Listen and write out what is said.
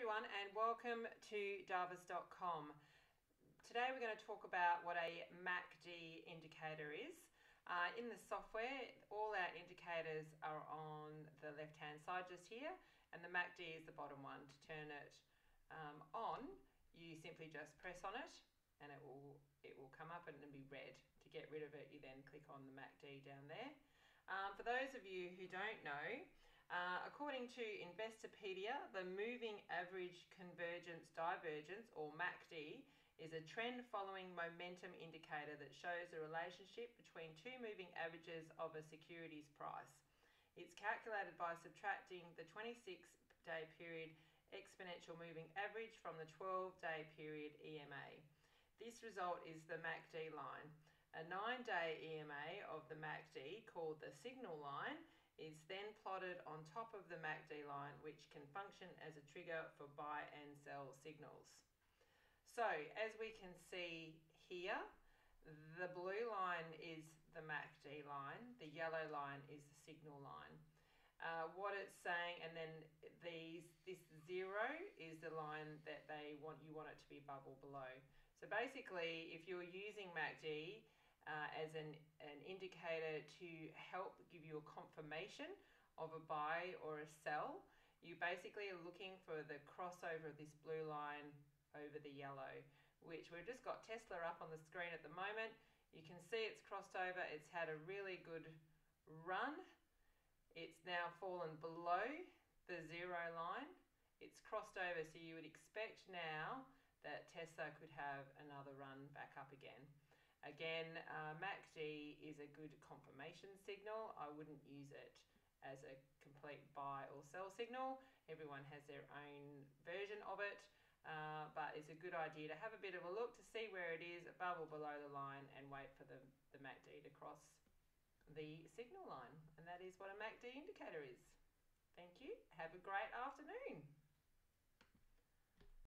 everyone and welcome to Darvas.com. Today we're going to talk about what a MACD indicator is. In the software, all our indicators are on the left hand side just here, and the MACD is the bottom one. To turn it on, you simply just press on it and it will come up and it'll be red. To get rid of it, you then click on the MACD down there. For those of you who don't know, according to Investopedia, the moving average convergence divergence, or MACD, is a trend following momentum indicator that shows the relationship between two moving averages of a security's price. It's calculated by subtracting the 26-day period exponential moving average from the 12-day period EMA. This result is the MACD line. A 9-day EMA of the MACD, called the signal line, is then plotted on top of the MACD line, which can function as a trigger for buy and sell signals. So, as we can see here, the blue line is the MACD line, the yellow line is the signal line. What it's saying, and then this zero is the line that you want it to be above or below. So basically, if you're using MACD as an indicator to help give you a confirmation of a buy or a sell, you basically are looking for the crossover of this blue line over the yellow, which we've just got Tesla up on the screen at the moment. You can see it's crossed over. It's had a really good run. It's now fallen below the zero line. It's crossed over, so you would expect now that Tesla could have another run back up again. Again, MACD is a good confirmation signal. I wouldn't use it as a complete buy or sell signal. Everyone has their own version of it, but it's a good idea to have a bit of a look to see where it is above or below the line and wait for the MACD to cross the signal line. And that is what a MACD indicator is. Thank you. Have a great afternoon.